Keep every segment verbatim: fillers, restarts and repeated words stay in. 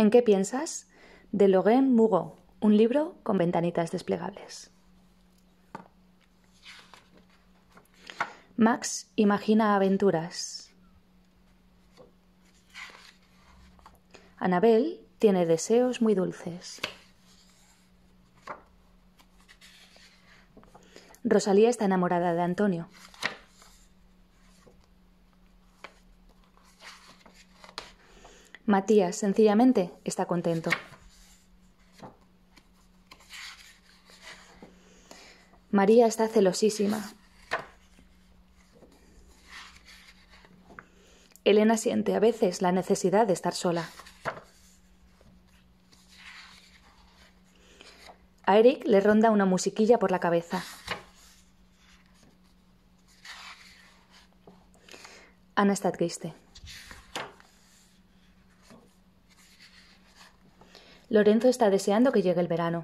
¿En qué piensas? De Laurent Murau, un libro con ventanitas desplegables. Max imagina aventuras. Annabel tiene deseos muy dulces. Rosalía está enamorada de Antonio. Matías, sencillamente, está contento. María está celosísima. Elena siente a veces la necesidad de estar sola. A Eric le ronda una musiquilla por la cabeza. Ana está triste. Lorenzo está deseando que llegue el verano.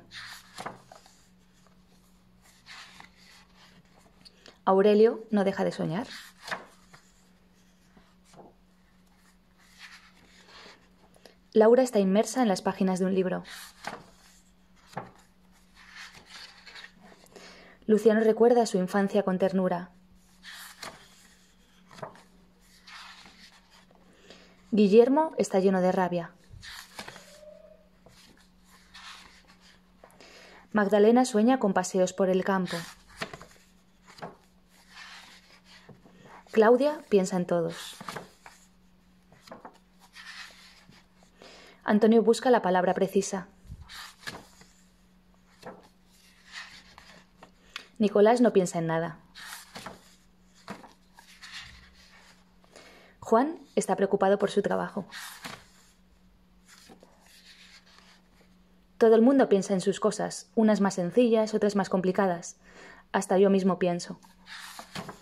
Aurelio no deja de soñar. Laura está inmersa en las páginas de un libro. Luciano recuerda su infancia con ternura. Guillermo está lleno de rabia. Magdalena sueña con paseos por el campo. Claudia piensa en todos. Antonio busca la palabra precisa. Nicolás no piensa en nada. Juan está preocupado por su trabajo. Todo el mundo piensa en sus cosas, unas más sencillas, otras más complicadas. Hasta yo mismo pienso.